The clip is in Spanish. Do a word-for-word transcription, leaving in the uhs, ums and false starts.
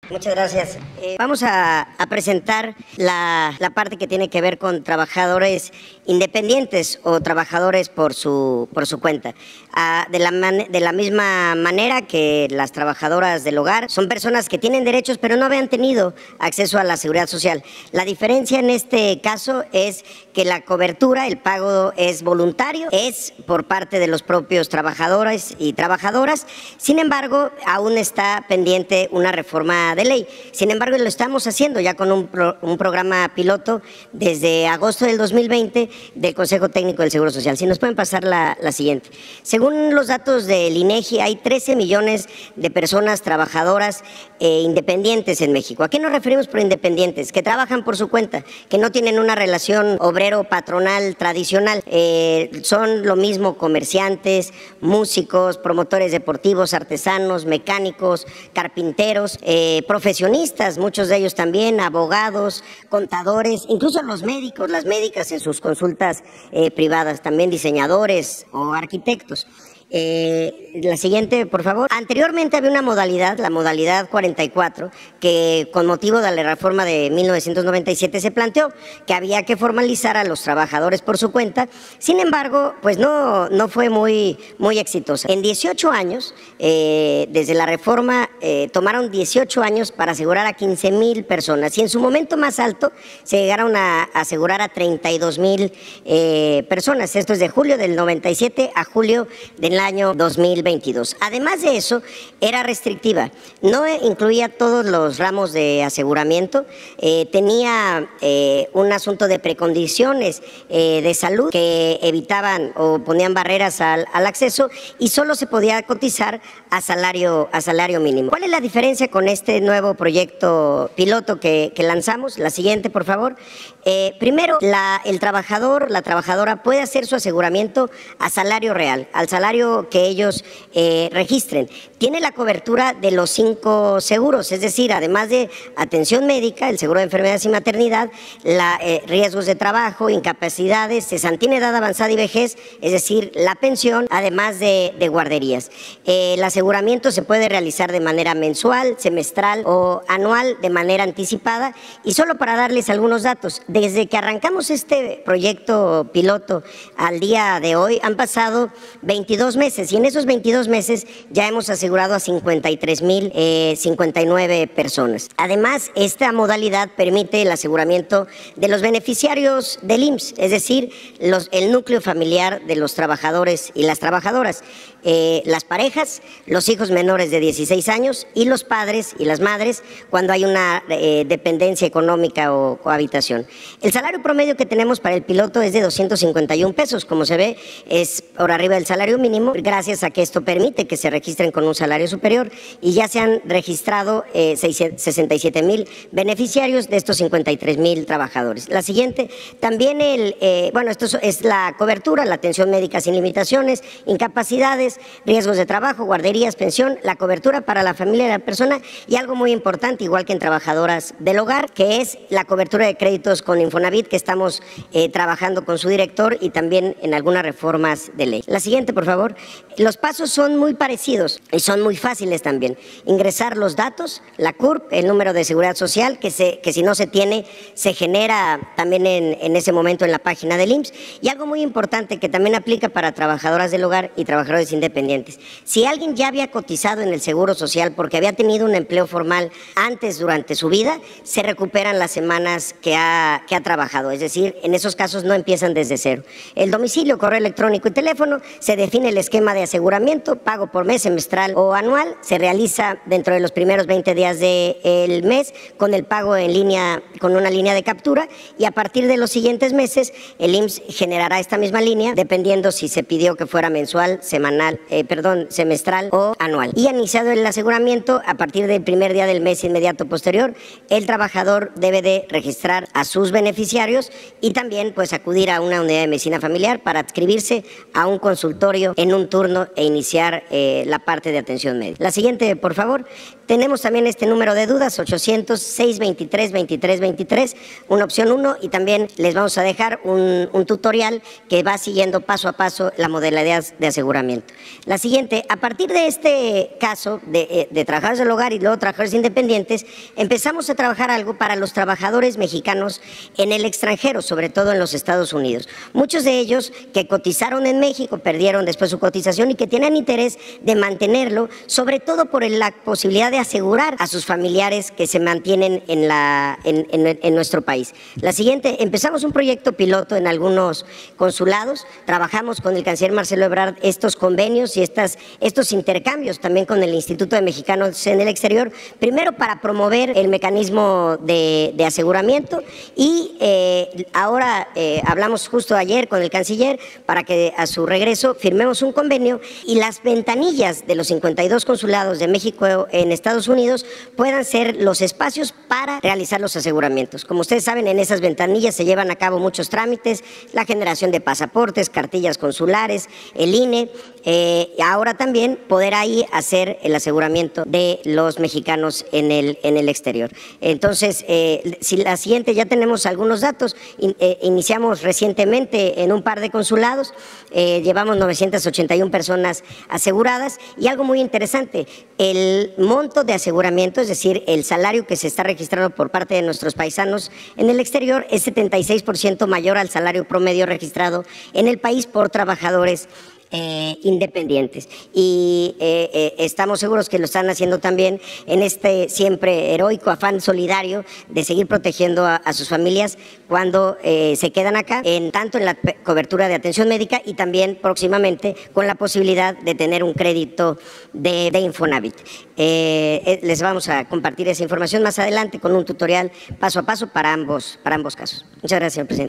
Muchas gracias. Eh, vamos a, a presentar la, la parte que tiene que ver con trabajadores independientes o trabajadores por su, por su cuenta. Ah, de, la man, de la misma manera que las trabajadoras del hogar son personas que tienen derechos pero no habían tenido acceso a la seguridad social. La diferencia en este caso es que la cobertura, el pago es voluntario, es por parte de los propios trabajadores y trabajadoras. Sin embargo, aún está pendiente una reforma de ley. Sin embargo, lo estamos haciendo ya con un, pro, un programa piloto desde agosto del dos mil veinte del Consejo Técnico del Seguro Social. Si nos pueden pasar la, la siguiente. Según los datos del INEGI, hay trece millones de personas trabajadoras eh, independientes en México. ¿A qué nos referimos por independientes? Que trabajan por su cuenta, que no tienen una relación obrero-patronal tradicional. Eh, son lo mismo comerciantes, músicos, promotores deportivos, artesanos, mecánicos, carpinteros, eh, profesionistas, muchos de ellos también, abogados, contadores, incluso los médicos, las médicas en sus consultas eh, privadas, también diseñadores o arquitectos. Eh, la siguiente, por favor. Anteriormente había una modalidad, la modalidad cuarenta y cuatro, que con motivo de la reforma de mil novecientos noventa y siete se planteó que había que formalizar a los trabajadores por su cuenta. Sin embargo, pues no, no fue muy, muy exitosa. En dieciocho años, eh, desde la reforma, eh, tomaron dieciocho años para asegurar a quince mil personas y en su momento más alto se llegaron a asegurar a treinta y dos mil eh, personas. Esto es de julio del noventa y siete a julio del el año dos mil veintidós. Además de eso, era restrictiva, no incluía todos los ramos de aseguramiento, eh, tenía eh, un asunto de precondiciones eh, de salud que evitaban o ponían barreras al, al acceso y solo se podía cotizar a salario, a salario mínimo. ¿Cuál es la diferencia con este nuevo proyecto piloto que, que lanzamos? La siguiente, por favor. Eh, primero, la, el trabajador, la trabajadora puede hacer su aseguramiento a salario real, al salario que ellos eh, registren. Tiene la cobertura de los cinco seguros, es decir, además de atención médica, el seguro de enfermedades y maternidad, la, eh, riesgos de trabajo, incapacidades, cesantía, edad avanzada y vejez, es decir, la pensión, además de, de guarderías. Eh, el aseguramiento se puede realizar de manera mensual, semestral o anual, de manera anticipada. Y solo para darles algunos datos, desde que arrancamos este proyecto piloto al día de hoy, han pasado veintidós meses y en esos veintidós meses ya hemos asegurado a cincuenta y tres mil cincuenta y nueve personas. Además, esta modalidad permite el aseguramiento de los beneficiarios del I M S S, es decir, los, el núcleo familiar de los trabajadores y las trabajadoras, eh, las parejas, los hijos menores de dieciséis años y los padres y las madres cuando hay una eh, dependencia económica o cohabitación. El salario promedio que tenemos para el piloto es de doscientos cincuenta y un pesos, como se ve, es por arriba del salario mínimo, gracias a que esto permite que se registren con un salario superior y ya se han registrado eh, sesenta y siete mil beneficiarios de estos cincuenta y tres mil trabajadores. La siguiente, también el, eh, bueno, esto es la cobertura, la atención médica sin limitaciones, incapacidades, riesgos de trabajo, guarderías, pensión, la cobertura para la familia de la persona y algo muy importante, igual que en trabajadoras del hogar, que es la cobertura de créditos con Infonavit, que estamos eh, trabajando con su director y también en algunas reformas de ley. La siguiente, por favor. Los pasos son muy parecidos y son muy fáciles también. Ingresar los datos, la C U R P, el número de seguridad social, que, se, que si no se tiene, se genera también en, en ese momento en la página del I M S S. Y algo muy importante que también aplica para trabajadoras del hogar y trabajadores independientes. Si alguien ya había cotizado en el Seguro Social porque había tenido un empleo formal antes durante su vida, se recuperan las semanas que ha, que ha trabajado. Es decir, en esos casos no empiezan desde cero. El domicilio, correo electrónico y teléfono, se define el esquema de aseguramiento, pago por mes, semestral o anual, se realiza dentro de los primeros veinte días del mes con el pago en línea, con una línea de captura y a partir de los siguientes meses el I M S S generará esta misma línea dependiendo si se pidió que fuera mensual, semanal, eh, perdón, semestral o anual. Y iniciado el aseguramiento, a partir del primer día del mes inmediato posterior, el trabajador debe de registrar a sus beneficiarios y también pues acudir a una unidad de medicina familiar para adscribirse a un consultorio en un turno e iniciar eh, la parte de atención médica. La siguiente, por favor. Tenemos también este número de dudas, ochocientos, seiscientos veintitrés, veintitrés veintitrés, una opción uno, y también les vamos a dejar un, un tutorial que va siguiendo paso a paso la modalidad de aseguramiento. La siguiente, a partir de este caso de, de trabajadores del hogar y luego trabajadores independientes, empezamos a trabajar algo para los trabajadores mexicanos en el extranjero, sobre todo en los Estados Unidos. Muchos de ellos que cotizaron en México, perdieron después su cotización y que tienen interés de mantenerlo, sobre todo por la posibilidad de asegurar a sus familiares que se mantienen en, la, en, en, en nuestro país. La siguiente, empezamos un proyecto piloto en algunos consulados, trabajamos con el canciller Marcelo Ebrard estos convenios y estas, estos intercambios también con el Instituto de Mexicanos en el Exterior, primero para promover el mecanismo de, de aseguramiento y eh, ahora eh, hablamos justo ayer con el canciller para que a su regreso firmemos un convenio y las ventanillas de los cincuenta y dos consulados de México en Estados Unidos puedan ser los espacios para realizar los aseguramientos. Como ustedes saben, en esas ventanillas se llevan a cabo muchos trámites, la generación de pasaportes, cartillas consulares, el I N E, eh, ahora también poder ahí hacer el aseguramiento de los mexicanos en el, en el exterior. Entonces, eh, si la siguiente, ya tenemos algunos datos, in, eh, iniciamos recientemente en un par de consulados, eh, llevamos novecientas ochenta y una personas aseguradas y algo muy interesante, el monto de aseguramiento, es decir, el salario que se está registrando por parte de nuestros paisanos en el exterior es setenta y seis por ciento mayor al salario promedio registrado en el país por trabajadores Eh, independientes y eh, eh, estamos seguros que lo están haciendo también en este siempre heroico afán solidario de seguir protegiendo a, a sus familias cuando eh, se quedan acá, en tanto en la cobertura de atención médica y también próximamente con la posibilidad de tener un crédito de, de Infonavit. Eh, eh, les vamos a compartir esa información más adelante con un tutorial paso a paso para ambos, para ambos casos. Muchas gracias, señor presidente.